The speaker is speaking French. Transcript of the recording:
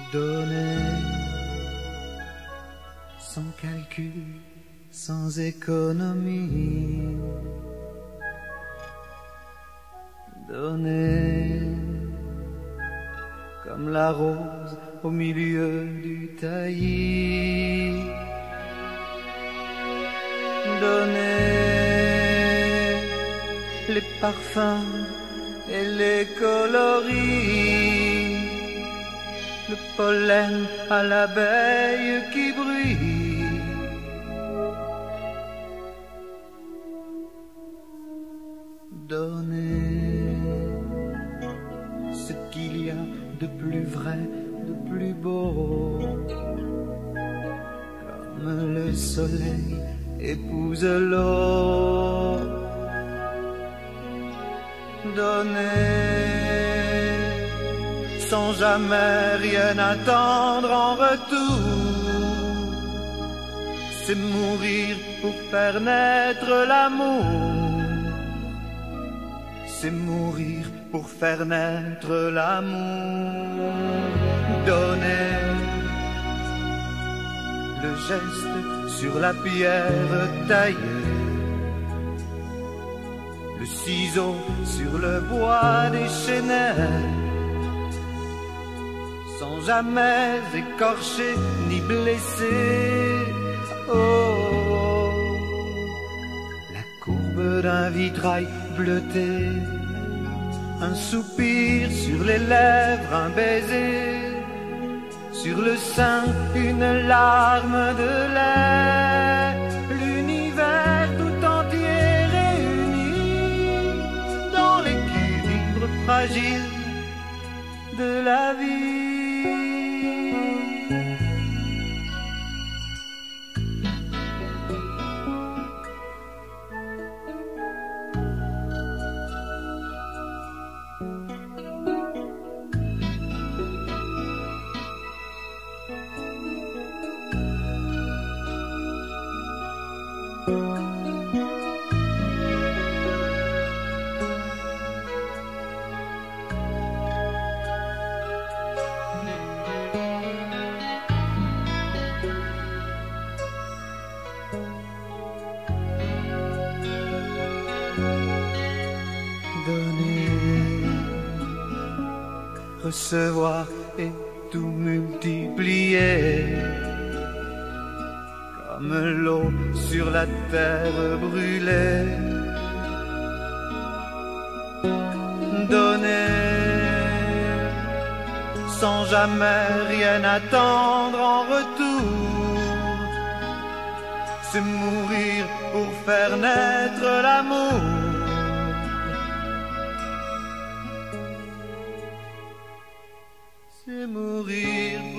Donner sans calcul, sans économie. Donner comme la rose au milieu du taillis. Donner les parfums et les coloris, le pollen à l'abeille qui brille. Donner ce qu'il y a de plus vrai, de plus beau, comme le soleil épouse l'eau. Donner sans jamais rien attendre en retour, c'est mourir pour faire naître l'amour. C'est mourir pour faire naître l'amour. Donner le geste sur la pierre taillée, le ciseau sur le bois déchaîné, sans jamais écorcher ni blesser. Oh, la courbe d'un vitrail bleuté, un soupir sur les lèvres, un baiser sur le sein, une larme de lait. L'univers tout entier réuni dans l'équilibre fragile de la vie. Donner, recevoir et tout multiplier, comme l'eau sur la terre brûlée. Donner sans jamais rien attendre en retour, c'est mourir pour faire naître l'amour. C'est mourir